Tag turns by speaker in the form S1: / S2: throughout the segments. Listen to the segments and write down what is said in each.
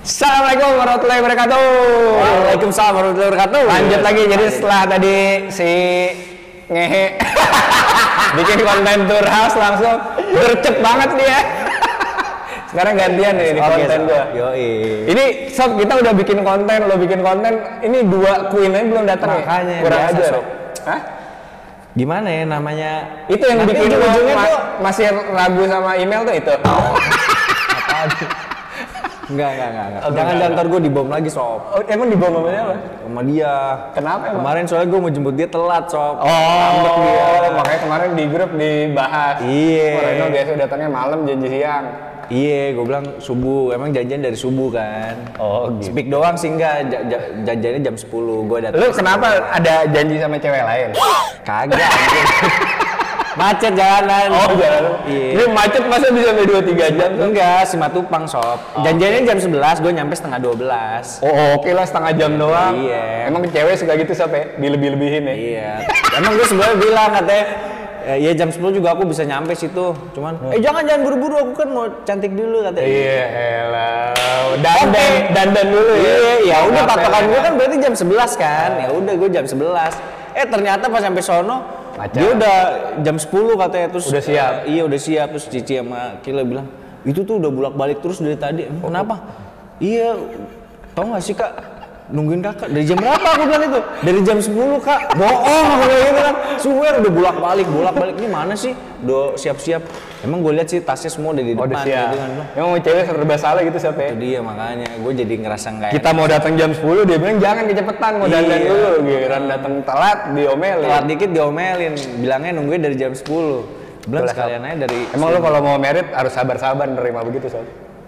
S1: Assalamualaikum warahmatullahi wabarakatuh.
S2: Waalaikumsalam warahmatullahi wabarakatuh.
S1: Lanjut lagi, jadi setelah tadi si ngehe bikin konten tour house langsung gercep banget dia. Sekarang gantian nih di konten gua.
S2: Yoi.
S1: Ini sob, kita udah bikin konten, lo bikin konten. Ini dua queen aja belum datang ya?
S2: Makanya
S1: kurang
S2: biasa,
S1: aja.
S2: Sob.
S1: Hah?
S2: Gimana ya namanya?
S1: Itu yang
S2: nanti
S1: bikin
S2: ujung-ujungnya
S1: lo
S2: tuh
S1: masih ragu sama email tuh itu.
S2: apaan? Enggak.
S1: Oh,
S2: Jangan ntar gue dibom lagi, Sob.
S1: Oh, emang dibom sama dia apa?
S2: Sama dia.
S1: Kenapa emang?
S2: Kemarin soalnya gue mau jemput dia telat, Sob.
S1: Oh,
S2: dia.
S1: makanya kemarin di grup dibahas.
S2: Iya.
S1: Oh, Reno biasa datangnya malam, janji siang.
S2: Iya, gue bilang subuh. Emang janjian dari subuh kan.
S1: Oh, gitu.
S2: Speak doang sih enggak. Janjiannya jam 10. Gue datang.
S1: Lu kenapa ada janji sama cewek lain?
S2: Kagak. anjing. Macet jalanan.
S1: Oh, jalan.
S2: Iya.
S1: Ini macet masa bisa sampai 2-3 jam? Tuh?
S2: Enggak, Simatupang, Sob. Janjiannya jam 11, gue nyampe setengah 12.
S1: Oh, oke lah, setengah jam doang.
S2: Iya.
S1: Emang cewek suka gitu sampai dilebih-lebihin ya?
S2: Iya. Emang gue sebenarnya bilang katanya, ya jam 10 juga aku bisa nyampe situ. Cuman, jangan buru-buru, aku kan mau cantik dulu katanya.
S1: Iya, elah. Dandan dulu ya.
S2: Iya, ya udah
S1: Ngapain
S2: patokan
S1: ya?
S2: gue kan berarti jam 11 kan. Ya udah gue jam 11. Ternyata pas sampai sono
S1: Macet.
S2: dia udah jam 10 katanya, terus
S1: Udah siap.
S2: Iya, udah siap. Terus Cici sama Kila bilang, "Itu tuh udah bolak-balik terus dari tadi." Kenapa? Iya, tau gak sih, Kak? Nungguin kakak dari jam berapa? Aku bilang itu dari jam 10, Kak. Bohong aku bilang gitu kan. Swear udah bolak-balik ini mana sih? Udah siap-siap. Emang gue lihat sih tasnya semua udah di
S1: Oh,
S2: depan
S1: udah siap.
S2: gitu kan.
S1: Emang mau cewek serba salah gitu siapa ya?
S2: Itu dia makanya gue jadi ngerasa nggak
S1: Kita mau datang jam 10, dia bilang jangan kecepetan, mau dandan
S2: Iya.
S1: dulu. Giliran datang telat, diomelin.
S2: telat dikit diomelin, bilangnya nungguin dari jam 10. Bilang
S1: Betul,
S2: sekalian aja dari
S1: Emang lu kalau mau merit harus sabar-sabar nerima begitu, Sob?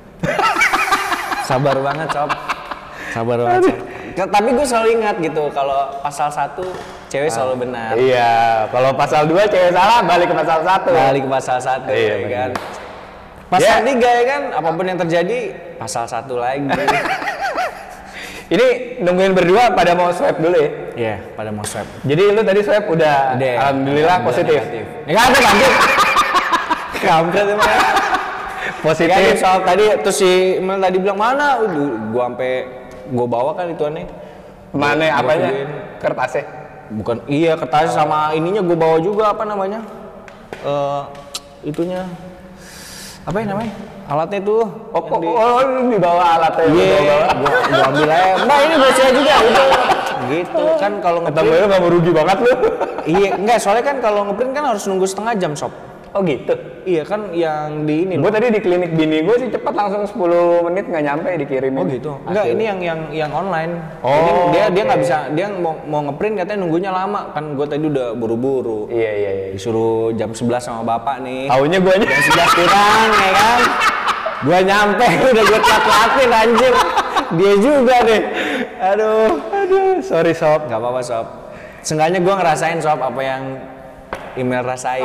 S2: sabar banget, Sob. Sabar banget, Sob. Tapi gue selalu ingat gitu, kalau pasal 1 cewek selalu benar.
S1: Iya, kalau pasal 2 cewek salah, balik ke pasal 1.
S2: Balik ke pasal 1
S1: Iya,
S2: ya kan.
S1: benar.
S2: Pasal
S1: Ya.
S2: 3 ya kan, apapun yang terjadi pasal 1 lagi.
S1: Ini nungguin berdua pada mau swab dulu ya?
S2: Iya, pada mau swab.
S1: Jadi lu tadi swab udah,
S2: Udah,
S1: alhamdulillah positif.
S2: negatif. Negatif lanjut. Kampret emang.
S1: Positif.
S2: Negatif soal tadi, terus si Mel tadi bilang mana? Gua sampai gua bawa kan ituannya.
S1: Mana
S2: Gua
S1: apanya?
S2: videoin.
S1: Kertasnya.
S2: Bukan, iya kertas sama ininya gue bawa juga, apa namanya, itunya apa ya namanya, alatnya tuh.
S1: Lu dibawa alatnya.
S2: Iya, gua ambil aja. Mbak ini buat saya juga, udah. Gitu kan kalau
S1: Ketemu
S2: ngeprint.
S1: lu gak mau rugi banget lu.
S2: Iya, enggak, soalnya kan kalau ngeprint kan harus nunggu setengah jam, Sob.
S1: Oh gitu.
S2: Iya kan yang di ini.
S1: Gue tadi di klinik bini gue sih cepet langsung 10 menit nggak nyampe dikirimin.
S2: Oh gitu. Enggak, ini yang online.
S1: Oh,
S2: jadi dia
S1: oke.
S2: nggak bisa, dia mau ngeprint katanya nunggunya lama kan. Gue tadi udah buru-buru.
S1: Iya.
S2: Disuruh jam 11 sama bapak nih.
S1: Taunya gue aja.
S2: Jam 11 kurang ya kan. Gue nyampe udah gue telat-telatin anjir. Dia juga deh. Aduh.
S1: Sorry Sob.
S2: Gak apa-apa, Sob. Seenggaknya gue ngerasain, Sob, apa yang email rasain.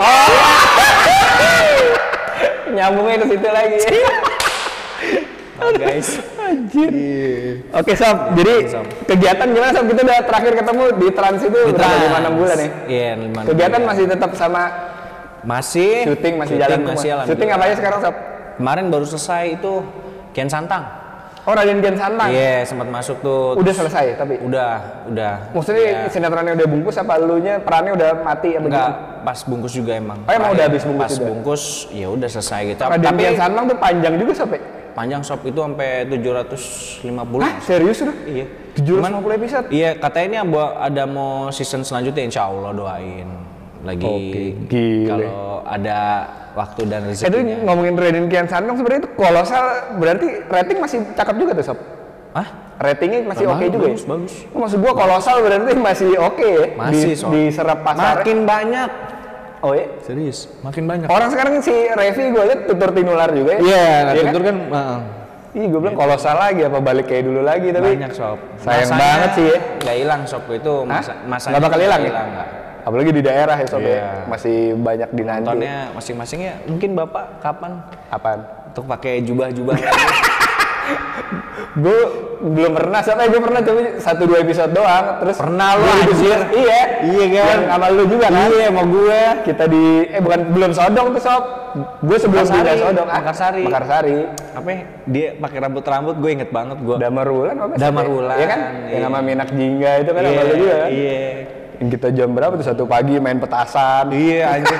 S1: Nyambungnya ke situ lagi.
S2: Oh, guys.
S1: Anjir. Oke Sob, jadi
S2: Sob.
S1: kegiatan gimana Sob? Kita udah terakhir ketemu di Trans itu
S2: Di
S1: udah
S2: Trans.
S1: 5-6 bulan ya?
S2: Iya, 5-6
S1: Kegiatan
S2: bulan.
S1: masih tetap sama
S2: Masih.
S1: syuting, masih jalan semua?
S2: masih
S1: Syuting apa aja sekarang Sob?
S2: Kemarin baru selesai itu Kian Santang.
S1: Oh, Raden Kian Santang?
S2: Iya, sempat masuk tuh.
S1: Udah selesai tapi?
S2: Udah.
S1: Maksudnya
S2: Iya.
S1: sinetronnya udah bungkus apa elunya perannya udah mati apa
S2: Enggak,
S1: gimana?
S2: pas bungkus juga emang.
S1: Oh, emang udah habis bungkus
S2: Pas
S1: juga?
S2: bungkus, ya udah selesai gitu.
S1: Raden
S2: Tapi
S1: Kian Santang tuh panjang juga sampai?
S2: panjang, Sob, itu sampai 750.
S1: Hah? Serius udah?
S2: Iya.
S1: 750 episode?
S2: Iya, katanya ini ada mau season selanjutnya, insya Allah doain. Lagi
S1: Oke, gile.
S2: kalau ada waktu dan
S1: Itu
S2: rezekinya.
S1: ngomongin Raden Kian Santang sebenarnya itu kolosal, berarti rating masih cakep juga tuh Sob?
S2: Hah?
S1: Ratingnya masih oke juga
S2: bagus,
S1: ya?
S2: bagus.
S1: Oh, maksud gua kolosal berarti masih oke ya?
S2: Masih, Sob.
S1: Diserap pasar.
S2: Makin banyak.
S1: Oh iya?
S2: Serius, makin banyak.
S1: Orang sekarang si Revi gue liat tutur tinular juga ya?
S2: Iya,
S1: Iya
S2: tutur kan
S1: Iya, gue bilang kolosal lagi apa balik kayak dulu lagi tapi
S2: banyak, Sob.
S1: sayang banget sih ya.
S2: Nggak hilang, Sob, itu
S1: Hah?
S2: masanya
S1: Nggak bakal hilang ya?
S2: nggak.
S1: Apalagi di daerah ya Sob ya,
S2: Iya.
S1: masih banyak dinanti.
S2: Nontonnya masing-masing ya. Mungkin Bapak kapan
S1: Apaan?
S2: untuk pakai jubah-jubah
S1: Gue belum pernah, sampai gue pernah tapi 1-2 episode doang. Terus
S2: Pernah lu,
S1: 2011,
S2: anjir.
S1: Iya.
S2: Iya kan?
S1: Yang sama lu juga kan?
S2: Iya, sama gue.
S1: Kita di bukan belum Sodong tuh sob. Gue sebelum
S2: Mekarsari.
S1: pindah Sodong.
S2: Mekarsari.
S1: Mekarsari.
S2: Apa ya? Dia pakai rambut gue inget banget gue.
S1: Damar Wulan apa sih?
S2: Damar Wulan.
S1: Iya kan?
S2: Iya.
S1: Yang sama Minak Jingga itu kan sama lu juga kan?
S2: Iya.
S1: Yang kita jam berapa tuh 1 pagi main petasan.
S2: Iya anjir.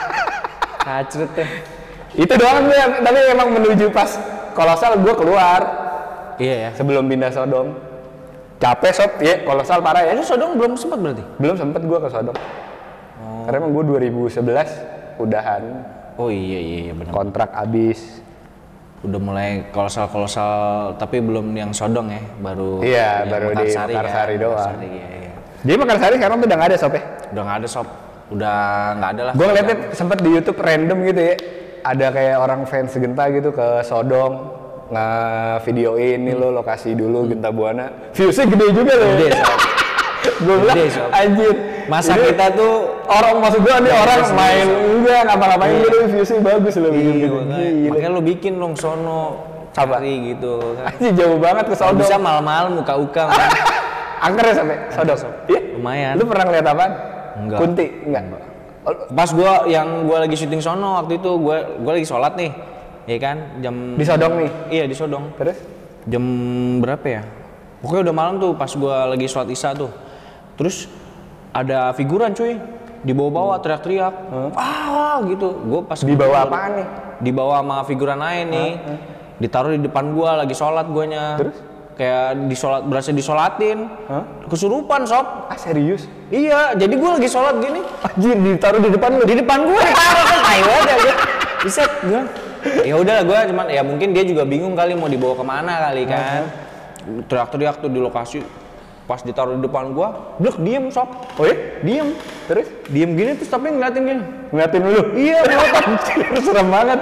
S2: Kacret tuh.
S1: Itu doang tuh yang, tapi emang menuju pas Kolosal gue keluar
S2: Iya ya.
S1: sebelum pindah Sodong. Capek sob, ya Kolosal parah ya.
S2: Lu Sodong belum sempat berarti?
S1: Belum sempet gue ke Sodong. Karena emang gue 2011 udahan,
S2: Oh iya benar.
S1: kontrak habis.
S2: Udah mulai kolosal tapi belum yang Sodong ya, baru
S1: Iya,
S2: yang
S1: baru di Mekarsari doang.
S2: Mekarsari, iya.
S1: Jadi Mekarsari sekarang tuh udah nggak ada sob ya?
S2: Udah nggak ada sob, udah nggak ada lah.
S1: Gue ngeliatnya sempet di YouTube random gitu ya. Ada kayak orang fans Genta gitu ke Sodong, nge-videoin nih lo lokasi dulu Genta Buana. Viewsnya gede juga loh.
S2: Gede, Sob.
S1: Gue bilang
S2: Gede, Sob.
S1: anjir.
S2: Masa
S1: Ini
S2: kita tuh
S1: orang, maksud gue nih orang
S2: Sob.
S1: main enggak ngapa-ngapain gitu viewsnya bagus loh.
S2: iya,
S1: gitu.
S2: makanya lu bikin dong sono
S1: Apa?
S2: cari gitu kan.
S1: Anjir jauh banget ke
S2: Kalau
S1: Sodong.
S2: bisa malam-malam muka-uka kan.
S1: Angker ya sampai Sodong. Iya.
S2: Lumayan.
S1: Lu pernah ngeliat apaan?
S2: Enggak.
S1: Kunti? Enggak.
S2: Pas gua lagi syuting sono waktu itu gua lagi sholat nih. Ya kan jam
S1: Di Sodong nih.
S2: Iya di Sodong.
S1: Terus?
S2: Jam berapa ya? Pokoknya udah malam tuh pas gua lagi sholat isya tuh. Terus ada figuran cuy di bawah-bawah teriak-teriak. Ah gitu. Gua pas
S1: Di bawah apaan nih?
S2: Di bawah sama figuran lain nih. Ditaruh di depan gua lagi sholat guanya.
S1: Terus?
S2: Kayak berasa disolatin. Kesurupan sob.
S1: Ah serius?
S2: Iya, jadi gua lagi sholat gini.
S1: Anjir ditaruh di depan lu?
S2: Di depan gua ditaruh kan ayo aja gua. Bisa gua. Ya udah gua cuman ya mungkin dia juga bingung kali mau dibawa kemana kali kan. Teriak-teriak tuh di lokasi. Pas ditaruh di depan gua, blek diem sob.
S1: Oh iya?
S2: Diem.
S1: Terus?
S2: Diem gini terus tapi ngeliatin gini.
S1: Ngeliatin lu?
S2: Iya, ngotot.
S1: Serem banget.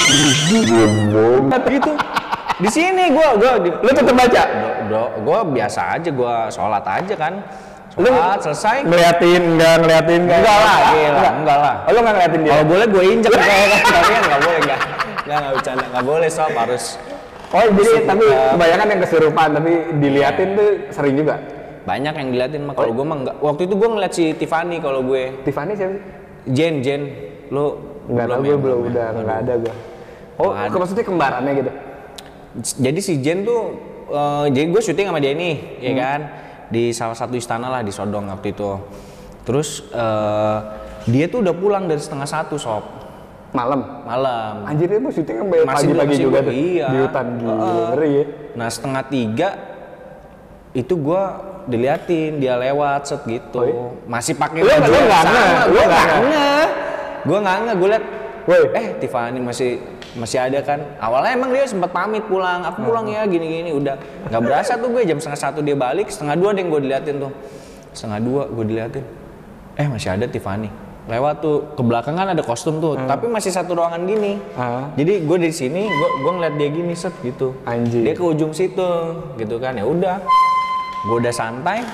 S2: Gitu. Di sini gua
S1: Lu tetep baca?
S2: gua biasa aja, gua sholat aja kan. Sholat selesai.
S1: Ngeliatin enggak?
S2: Enggak lah, gila, enggak lah.
S1: Oh, lu enggak ngeliatin dia?
S2: Kalau boleh gue injek kayak kan, tapi kan nggak boleh nggak bercanda, nggak boleh sob harus.
S1: Oh, jadi tapi kebanyakan yang kesurupan tapi diliatin tuh sering juga.
S2: Banyak yang diliatin mah, kalau gue mah enggak. Waktu itu gue ngeliat si Tiffany kalau gue.
S1: Tiffany siapa sih?
S2: Jen, lu
S1: Enggak tahu gue belum udah enggak ada gue. Oh,
S2: Nggak ada.
S1: maksudnya kembarannya gitu.
S2: Jadi si Jen tuh, jadi gue syuting sama dia nih, ya kan, di salah satu istana lah di Sodong waktu itu. Terus dia tuh udah pulang dari 12:30 sob.
S1: Malam. Anjir dia mau syuting sampai
S2: Masih
S1: pagi-pagi
S2: masih
S1: juga
S2: gua-
S1: tuh.
S2: iya.
S1: Di hutan gila, ngeri ya.
S2: Nah 2:30 itu gue diliatin dia lewat set gitu.
S1: Oh, iya?
S2: Masih pakai
S1: Lu
S2: baju
S1: nggak
S2: yang sama.
S1: nge? Lu
S2: Gue
S1: nggak
S2: nggak nge. Gue liat,
S1: Woi.
S2: Tiffany masih ada kan. Awalnya emang dia sempat pamit pulang. Aku pulang ya gini-gini. Udah nggak berasa tuh gue jam 1:30 dia balik. 1:30 deh gue diliatin tuh. 1:30 gue diliatin. Masih ada Tiffany. Lewat tuh ke belakang kan ada kostum tuh. Tapi masih satu ruangan gini. Jadi gue dari sini gue ngeliat dia gini set gitu.
S1: Anjir.
S2: Dia ke ujung situ gitu kan. Ya udah. Gue udah santai.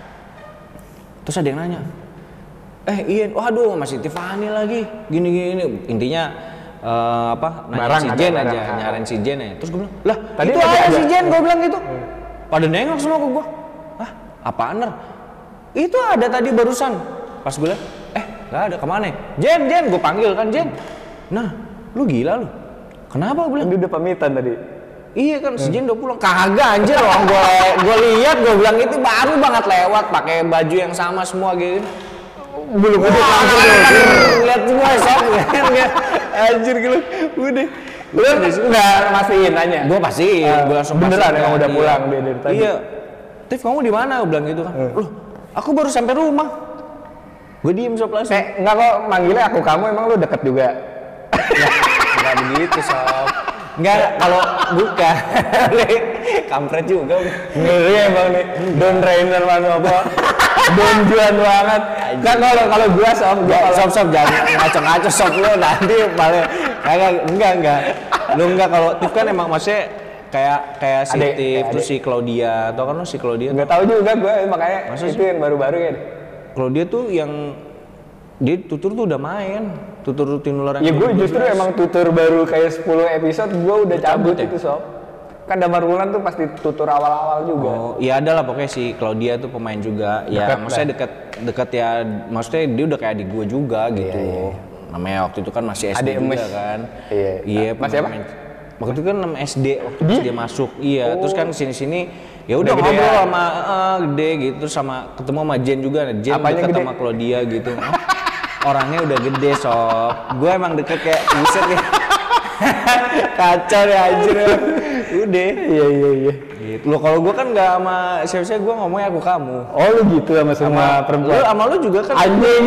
S2: Terus ada yang nanya. Ian, waduh masih Tiffany lagi. Gini. Intinya nanya
S1: Barang
S2: si
S1: ada,
S2: Jen
S1: barang.
S2: aja, nyariin si Jen aja. Terus gue bilang, lah
S1: Tadi
S2: itu
S1: masih
S2: ada
S1: ada.
S2: si Jen, gue bilang gitu. Pada nengok semua ke gue. Apaan Ner? Itu ada tadi barusan. Pas gue liat, nggak ada, kemana? Jen, gue panggil kan Jen. Nah, lu gila lu. Kenapa gue bilang?
S1: Dia udah pamitan tadi.
S2: Iya kan, si Jen udah pulang. Kagak anjir loh, gue lihat, gue bilang itu baru banget lewat, pakai baju yang sama semua gitu.
S1: Belum udah
S2: Lihat semua sob,
S1: Anjir gila. Udah. Lu enggak mastiin nanya.
S2: gue pasti, gue langsung
S1: beneran
S2: pastiin,
S1: emang udah
S2: iya.
S1: pulang dia dari tadi.
S2: Iya. Tif, kamu di mana? Gue bilang gitu kan. Loh, aku baru sampai rumah. Gue diem sob langsung.
S1: Enggak kok manggilnya aku kamu emang lu deket juga.
S2: Enggak begitu sob. Enggak, kalau buka. Kampret juga.
S1: Ngeri emang nih. Don Rainer mana apa? Don Juan banget. Kan kalau gua sob,
S2: Sob jangan ngaco-ngaco sob lu nanti malah enggak. Lu enggak, kalau Tif kan emang maksudnya kayak si
S1: Adek,
S2: Tif,
S1: adek.
S2: terus si Claudia, tau kan lu si Claudia?
S1: nggak tahu juga gua makanya
S2: Masa
S1: itu yang baru-baru ya.
S2: Claudia tuh yang dia tutur tuh udah main, tutur rutin ular
S1: Ya
S2: yang
S1: gue justru
S2: 2012.
S1: emang tutur baru kayak 10 episode gue udah cabut
S2: cabut ya?
S1: itu sob. Kan Damar Wulan tuh pasti tutur awal-awal juga.
S2: Oh, iya ada lah pokoknya si Claudia tuh pemain juga. Ya,
S1: Deket
S2: maksudnya deket ya, maksudnya dia udah kayak adik gue juga gitu.
S1: Iya.
S2: Namanya waktu itu kan masih SD
S1: Adik
S2: juga
S1: emes.
S2: kan.
S1: Iya.
S2: Iya,
S1: Masih apa?
S2: Waktu itu kan 6 SD, waktu dia masuk. Iya, terus kan sini-sini ya udah
S1: Udah gede
S2: ngobrol
S1: ya?
S2: sama gede gitu, terus sama ketemu sama Jen juga. Jen
S1: Apanya
S2: deket
S1: gede?
S2: sama Claudia gitu. Orangnya udah gede sob. Gue emang deket kayak buset ya. Kacau ya anjir. Udah.
S1: Iya.
S2: Gitu. Lo kalau gue kan nggak sama siapa-siapa, gue ngomongnya aku kamu.
S1: Oh lu gitu sama semua perempuan.
S2: Lu sama lu juga kan.
S1: Anjing.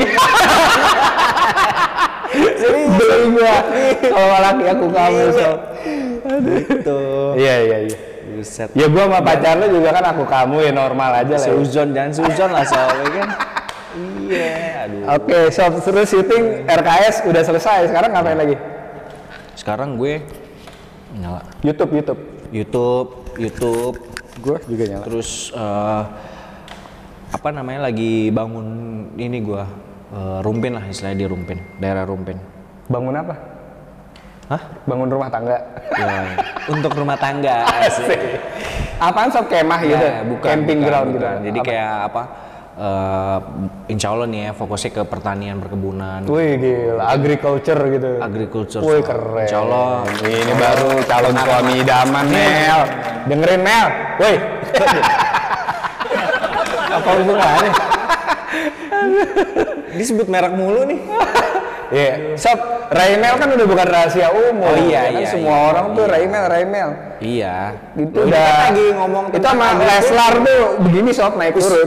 S1: Serius. Beli gua. Kalau laki aku kamu sob.
S2: Gitu.
S1: Iya.
S2: Buset.
S1: Ya gua sama pacar lu juga kan aku kamu ya normal aja lah. Ya.
S2: Suzon, jangan suzon lah soalnya kan. Iya, aduh.
S1: Oke, sob terus syuting RKS udah selesai. Sekarang ngapain lagi?
S2: Sekarang gue nyala YouTube.
S1: Gua juga nyala.
S2: Terus apa namanya lagi bangun ini gue Rumpin lah istilahnya di Rumpin, daerah Rumpin.
S1: Bangun apa?
S2: Hah?
S1: Bangun rumah tangga.
S2: Ya, untuk rumah tangga.
S1: Asik. Apaan sob kemah gitu?
S2: Ya,
S1: Camping ground gitu.
S2: bukan. Jadi
S1: Apa?
S2: kayak apa? Insya Allah nih ya fokusnya ke pertanian perkebunan.
S1: Wih gila, agriculture gitu.
S2: Agriculture.
S1: Wih
S2: sob.
S1: keren.
S2: Insya Allah.
S1: Ini baru calon suami idaman Mel. Dengerin Mel. Woi.
S2: Apa hubungannya? Disebut merek mulu nih.
S1: Iya, sob, Raimel kan udah bukan rahasia umum.
S2: Oh iya,
S1: ya kan
S2: iya,
S1: semua
S2: iya.
S1: orang tuh Raimel.
S2: Iya.
S1: Itu
S2: Loh, ini
S1: udah
S2: kan lagi ngomong
S1: itu sama
S2: tentang
S1: Leslar tuh begini sob naik turun.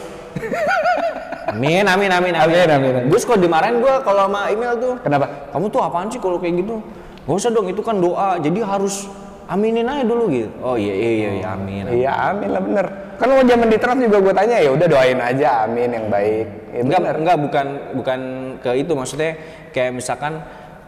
S2: Amin. Gus kok dimarahin gue kalau sama email tuh.
S1: Kenapa?
S2: Kamu tuh apaan sih kalau kayak gitu? Gak usah dong, itu kan doa. Jadi harus aminin aja dulu gitu. Oh iya, amin.
S1: Iya, amin lah bener. Kan lo zaman di trans juga gue tanya ya udah doain aja amin yang baik. Ya, bener.
S2: Enggak, bukan ke itu, maksudnya kayak misalkan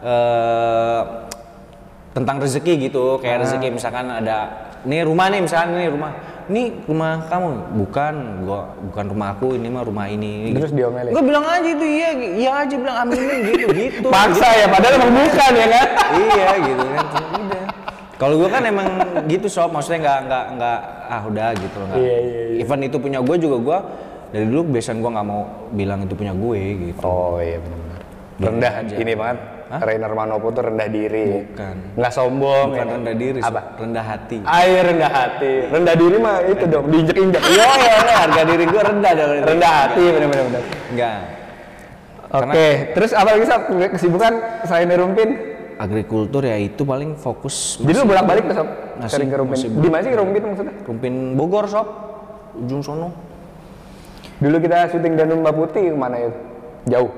S2: tentang rezeki gitu, kayak rezeki misalkan ada nih rumah nih, misalkan nih rumah kamu, bukan rumah aku, ini mah rumah ini.
S1: Terus diomelin.
S2: Gue bilang aja itu iya aja bilang aminin gitu.
S1: Paksa ya, padahal emang bukan ya kan?
S2: Iya gitu kan, udah. Kalau gue kan emang gitu sob, maksudnya nggak udah gitu loh.
S1: Iya.
S2: Even itu punya gue juga, gue dari dulu kebiasaan gue nggak mau bilang itu punya gue gitu.
S1: Oh iya benar. Rendah
S2: aja.
S1: ini banget. Rainer Manopo tuh rendah diri.
S2: Bukan.
S1: Nggak sombong.
S2: Bukan
S1: ya kan?
S2: rendah diri, sob.
S1: Apa?
S2: Rendah hati.
S1: Air rendah hati. Rendah diri mah itu dong, diinjek-injek.
S2: Iya, harga diri gue rendah dong.
S1: Rendah hati benar-benar.
S2: Enggak.
S1: Oke, terus apa lagi sob? Kesibukan selain di Rumpin?
S2: Agrikultur ya itu paling fokus.
S1: Jadi lu bolak-balik tuh sob?
S2: Masih-
S1: Sering ke Rumpin.
S2: masih
S1: Di mana sih ke Rumpin maksudnya?
S2: Rumpin Bogor sob, ujung sono.
S1: Dulu kita syuting Danum Mbak Putih kemana itu? Jauh.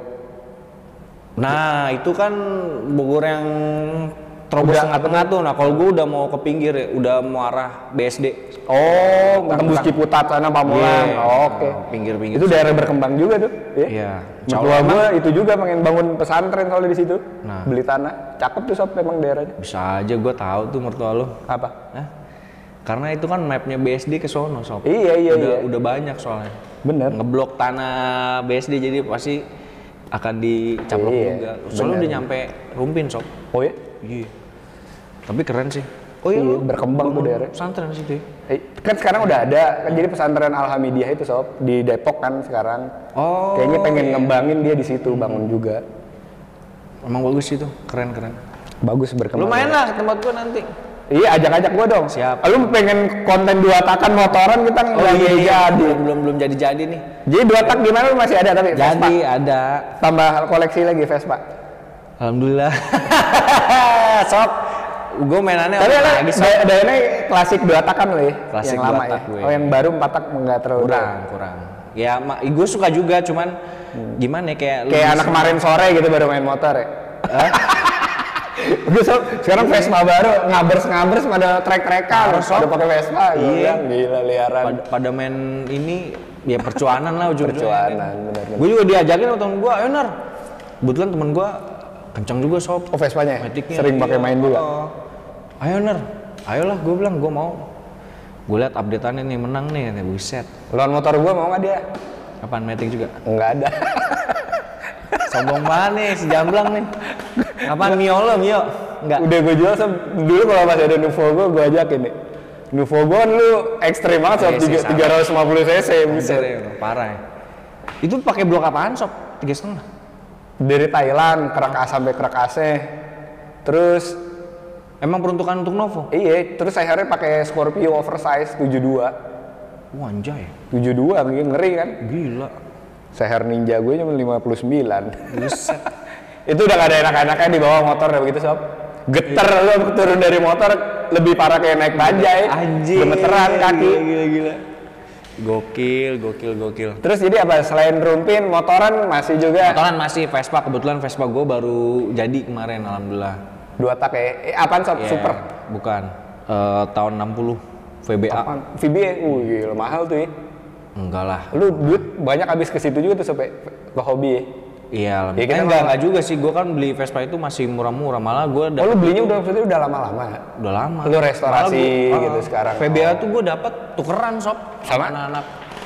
S2: Nah itu kan Bogor yang terobos
S1: Udah
S2: tengah-tengah tuh. Nah kalau gue udah mau ke pinggir ya, udah mau arah BSD.
S1: Oh, tembus Ciputat sana Pamulang.
S2: Iya.
S1: Oh, oke.
S2: Pinggir-pinggir.
S1: Itu daerah berkembang juga tuh.
S2: Iya.
S1: Mertua gue itu juga pengen bangun pesantren soalnya di situ.
S2: Nah.
S1: Beli tanah. Cakep tuh sob memang daerahnya.
S2: Bisa aja gue tahu tuh mertua lo.
S1: Apa?
S2: Hah? Karena itu kan mapnya BSD ke sono sob.
S1: Iya.
S2: Udah banyak soalnya.
S1: Bener.
S2: Ngeblok tanah BSD jadi pasti akan dicaplok
S1: Iya,
S2: juga. Soalnya
S1: bener.
S2: udah nyampe Rumpin sob.
S1: Oh ya?
S2: Iya. Tapi keren sih. Oh
S1: Iya,
S2: lu
S1: berkembang tuh
S2: bangun
S1: daerah.
S2: pesantren situ ya?
S1: Kan sekarang udah ada. Kan jadi pesantren Alhamidiyah itu sob di Depok kan sekarang.
S2: Oh.
S1: Kayaknya pengen ngembangin dia di situ bangun juga.
S2: Emang bagus itu, keren.
S1: Bagus berkembang.
S2: Lumayan lah ke tempat gua nanti.
S1: Iya, ajak-ajak gua dong.
S2: Siap.
S1: Lu pengen konten 2 takan motoran kita nggak jadi.
S2: Belum jadi nih.
S1: Jadi 2 tak gimana lu masih ada tapi Vespa?
S2: Jadi ada.
S1: Tambah koleksi lagi Vespa.
S2: Alhamdulillah. Sob, gue mainannya
S1: Tapi
S2: lagi sob.
S1: ini klasik 2 takan loh ya.
S2: Klasik
S1: yang lama
S2: 2 tak
S1: ya.
S2: gue.
S1: Oh yang baru 4 tak enggak terlalu.
S2: Kurang. Ya, gue suka juga, cuman gimana ya, kayak
S1: Kayak anak kemarin sore gitu baru main motor ya. Gue sekarang Vespa baru ngabers pada trek-trekan, udah pakai Vespa,
S2: Iya.
S1: gila liaran.
S2: pada main ini ya percuanan lah ujung-ujungnya.
S1: Percuanan, benar.
S2: Gue juga diajakin sama temen gue, ayo Nar. Kebetulan temen gue kencang juga sob.
S1: Oh Vespanya ya?
S2: Maticnya,
S1: Sering pakai
S2: iya.
S1: main juga?
S2: Oh. Ayo Nar, ayolah gue bilang gue mau. Gue liat updateannya nih menang nih, buset.
S1: Lawan motor gua mau nggak dia?
S2: Apaan Matic juga?
S1: Nggak ada.
S2: Sombong banget nih si Jamblang nih. Apaan Mio lo, Mio? Enggak.
S1: Udah gue jual dulu kalau masih ada Nuvo gua ajakin nih. Nuvo gue lu ekstrim banget sob, 350 cc bisa.
S2: Parah ya. Itu pakai blok apaan sob? 3,5?
S1: Dari Thailand, kerak A sampai kerak AC. Terus
S2: emang peruntukan untuk Novo?
S1: iya, terus akhirnya pakai Scorpio oversize 72.
S2: Wah anjay.
S1: 72 ngeri kan?
S2: Gila.
S1: Seher Ninja gue cuma 59.
S2: Buset.
S1: Itu udah gak ada enak-enaknya di bawah motor ya begitu sob. Geter lu turun dari motor lebih parah kayak naik bajai.
S2: Anjir.
S1: Gemeteran kaki.
S2: Gila. Gokil.
S1: Terus jadi apa? Selain rumpin, motoran masih juga?
S2: Motoran masih Vespa, kebetulan Vespa gue baru jadi kemarin alhamdulillah.
S1: 2 tak ya? Apaan sob?
S2: Yeah,
S1: Super?
S2: Bukan, tahun 60 VBA.
S1: Apaan? VBA? Gila mahal tuh ya.
S2: Enggak lah.
S1: Lu duit banyak habis ke situ juga tuh sampai ke hobi ya?
S2: Iya,
S1: ya, kita
S2: enggak juga sih. Gue kan beli Vespa itu masih murah-murah, malah gue
S1: lu belinya udah lama-lama?
S2: Udah lama.
S1: Lu restorasi gitu sekarang?
S2: VBA tuh gue dapet tukeran sob sama anak-anak.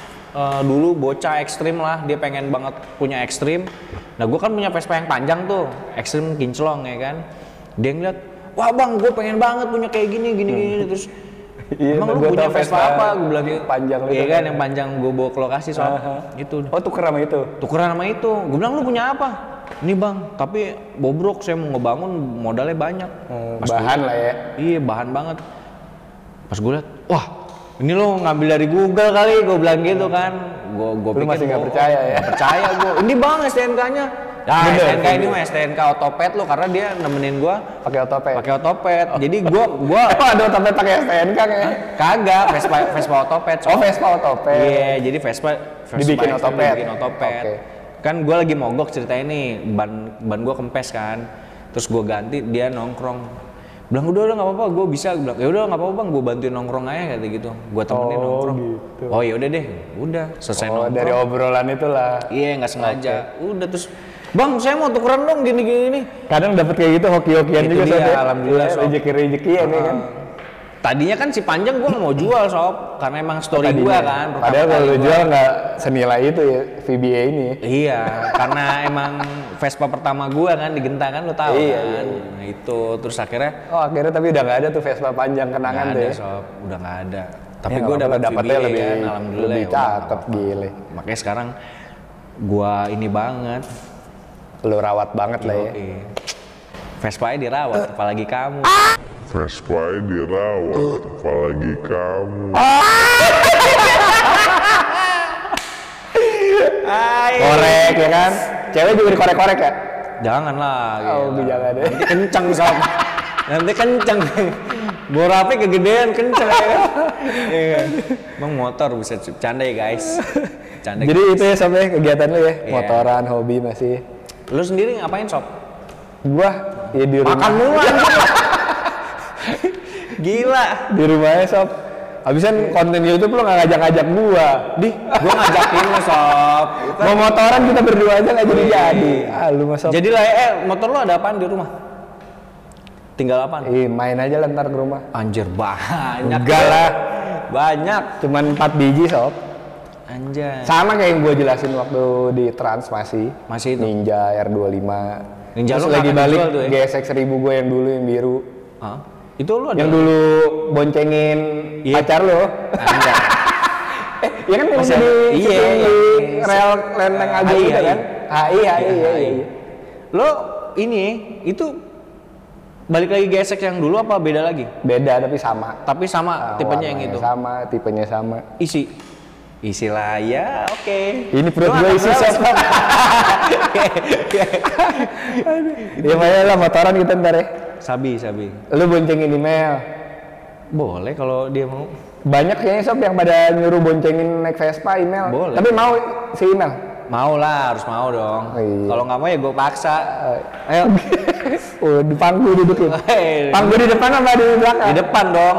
S2: Dulu bocah ekstrim lah, dia pengen banget punya ekstrim. Nah gue kan punya Vespa yang panjang tuh, ekstrim kinclong ya kan. Dia ngeliat, wah bang gue pengen banget punya kayak gini. Terus
S1: iya,
S2: emang lu punya Vespa apa? Gue bilang gitu.
S1: Panjang
S2: iya kan, yang panjang gue bawa ke lokasi soal itu.
S1: Oh tukeran sama itu?
S2: Tukeran sama itu. Gue bilang lu punya apa? Ini bang, tapi bobrok, saya mau ngebangun modalnya banyak.
S1: Bahan lah ya?
S2: Iya bahan banget. Pas gue liat, wah ini lo ngambil dari Google kali, gue bilang gitu kan. Gue pikir
S1: masih nggak percaya ya?
S2: Gak percaya gue. Ini bang STNK-nya. Nah,
S1: bener,
S2: STNK ini mah STNK otopet lo, karena dia nemenin gue
S1: pakai otopet.
S2: Jadi gue
S1: oh, ada otopet pakai STNK kayaknya?
S2: Kagak, Vespa otopet.
S1: Oh Vespa otopet.
S2: Iya, jadi Vespa
S1: dibikin otopet.
S2: Okay. Kan gue lagi mogok ceritanya nih, ban gue kempes kan. Terus gue ganti, dia nongkrong. Bilang udah nggak apa-apa, gue bisa. Bilang ya udah nggak apa-apa bang, gue bantuin nongkrong aja kayak gitu. Gue temenin nongkrong. Gitu. Oh ya udah deh, udah selesai nongkrong.
S1: Dari obrolan itulah.
S2: Iya nggak sengaja. Udah terus, bang saya mau tukeran dong gini.
S1: Kadang dapet kayak gitu hoki-hokian juga sob.
S2: Alhamdulillah sob.
S1: Rezeki-rezekian ya kan.
S2: Tadinya kan si panjang gue nggak mau jual sob, karena emang story gue kan.
S1: Padahal kalau lu jual nggak senilai itu ya VBA ini.
S2: Iya, karena emang Vespa pertama gue kan di Genta kan, lu tahu kan. Iya. Nah itu, terus akhirnya.
S1: Oh akhirnya tapi udah nggak ada tuh Vespa panjang kenangan tuh.
S2: Nggak ada sob, udah nggak ada. Tapi
S1: ya,
S2: gue
S1: dapetnya
S2: VBA
S1: lebih,
S2: kan, alhamdulillah.
S1: Lebih cakep gile.
S2: Makanya sekarang gue ini banget.
S1: Lu rawat banget lah ya.
S2: Vespa-nya dirawat, apalagi kamu.
S3: Vespa dirawat, apalagi kamu.
S1: Korek ya kan? Cewek juga dikorek-korek ya?
S2: Jangan lah.
S1: Oh, jangan deh.
S2: Nanti kenceng sob. Nanti kenceng. Borape kegedean kenceng ya kan? Iya. Bang motor bisa canda ya guys. Canda.
S1: Jadi itu ya sampai kegiatan lu ya? Motoran, hobi masih.
S2: Lu sendiri ngapain sob?
S1: Gua ya di rumah.
S2: Makan mulu anjir. Gila.
S1: Di rumahnya sob. Habisan konten YouTube lu nggak ngajak-ngajak gua.
S2: Gua ngajakin lu sob.
S1: Mau motoran kita berdua aja nggak jadi. Ah lu mah sob.
S2: Jadi lah motor lu ada apaan di rumah? Tinggal apaan?
S1: Main aja lah ntar ke rumah.
S2: Anjir banyak.
S1: Enggak lah.
S2: Banyak.
S1: Cuman 4 biji sob.
S2: Anjay.
S1: Sama kayak yang gua jelasin waktu di Trans
S2: Masih itu?
S1: Ninja R25.
S2: Ninja
S1: terus
S2: lu
S1: lagi balik
S2: tuh, ya?
S1: GSX 1000 gue yang dulu yang biru.
S2: Hah? Itu lu ada?
S1: Yang dulu boncengin pacar lo.
S2: Enggak.
S1: Iya kan yang
S2: Masih
S1: di
S2: iya.
S1: rel Lenteng Agung gitu kan? Iya.
S2: Lo ini itu balik lagi GSX yang dulu apa beda lagi?
S1: Beda tapi sama.
S2: Tapi sama tipenya yang itu.
S1: Sama, tipenya sama.
S2: Isi lah ya, oke.
S1: Ini perut gue isi sob. Ya makanya lah motoran kita ntar ya.
S2: Sabi.
S1: Lu boncengin email.
S2: Boleh kalau dia mau.
S1: Banyak kayaknya sob yang pada nyuruh boncengin naik Vespa email.
S2: Boleh.
S1: Tapi mau si email?
S2: Mau lah, harus mau dong.
S1: Oh, iya.
S2: Kalau nggak mau ya gue paksa. Ayo.
S1: Di pangku dudukin. Pangku di depan apa di belakang?
S2: Di depan dong.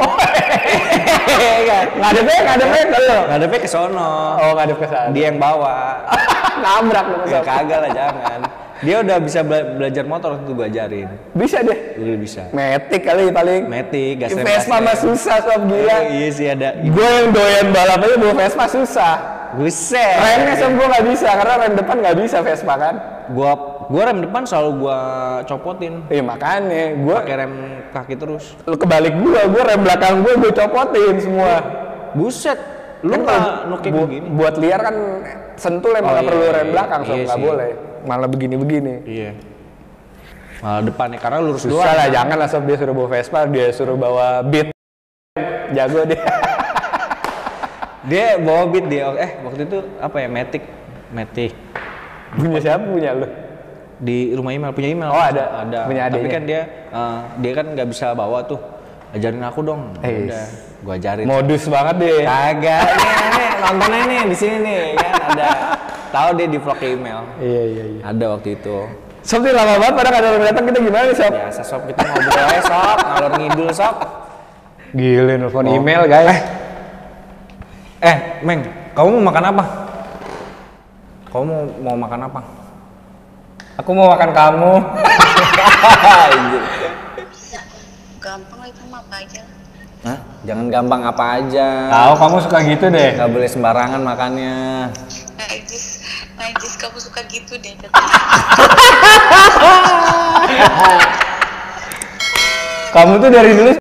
S1: Ngadepnya ke lo?
S2: Ngadepnya ke sono.
S1: Oh, ngadep ke sana.
S2: Dia yang bawa.
S1: Nabrak dong
S2: Ya
S1: sob.
S2: kagak lah, jangan. Dia udah bisa belajar motor waktu gue ajarin.
S1: Bisa deh.
S2: Udah bisa.
S1: Matic kali paling.
S2: Matic, gas rem.
S1: Vespa mah susah sob gila.
S2: Iya sih ada.
S1: Gue yang doyan balap aja bawa Vespa susah.
S2: Buset.
S1: Remnya sob gue nggak bisa karena rem depan nggak bisa Vespa kan.
S2: Gua rem depan selalu gua copotin.
S1: Makanya gue
S2: Pakai rem kaki terus.
S1: Lu kebalik gua rem belakang gua copotin semua.
S2: Buset, lu
S1: Kan
S2: nggak
S1: kalau
S2: nukik begini?
S1: buat liar kan sentul emang
S2: Oh,
S1: nggak perlu
S2: iya,
S1: rem belakang, so
S2: iya
S1: nggak
S2: sih.
S1: boleh. Malah begini-begini.
S2: Iya. Malah depannya karena lurus
S1: Susah
S2: doang.
S1: lah, jangan lah sob, dia suruh bawa Vespa, dia suruh bawa Beat. Jago dia.
S2: Dia bawa Beat dia. Waktu itu apa ya? Matic.
S1: Punya siapa punya lu?
S2: Di rumah email punya email.
S1: Oh, ada. Punya
S2: Tapi
S1: adiknya.
S2: kan dia kan nggak bisa bawa tuh. Ajarin aku dong. Udah, gua ajarin.
S1: Modus banget deh.
S2: Kagak, nih nontonnya nih di sini nih kan ada. Tahu dia di vlog email.
S1: Iya.
S2: Ada waktu itu.
S1: Sob ini lama banget pada nggak ada orang datang, kita gimana nih sob?
S2: Biasa sob kita ngobrol aja sob, ngalor ngidul sob.
S1: Gila, nelfon email guys.
S2: Meng, kamu mau makan apa? Kamu mau makan apa?
S1: Aku mau makan kamu.
S2: Anjir.
S4: Gampang lah itu mah apa aja.
S2: Hah? Jangan gampang apa aja.
S1: Tahu kamu suka gitu deh.
S2: Nggak boleh sembarangan makannya.
S4: Najis kamu suka gitu deh.
S1: Kamu tuh dari dulu